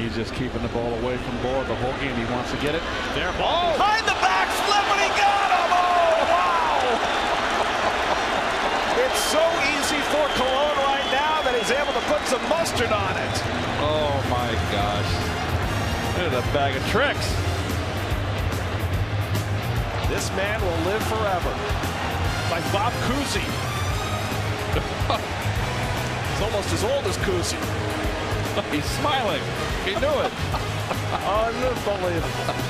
He's just keeping the ball away from Bour the whole game. He wants to get it. There, ball behind the back flip, and he got him. Oh, wow! It's so easy for Colon right now that he's able to put some mustard on it. Oh my gosh! There's a bag of tricks. This man will live forever. Like Bob Cousy. He's almost as old as Cousy. He's smiling. He knew it. Unbelievable.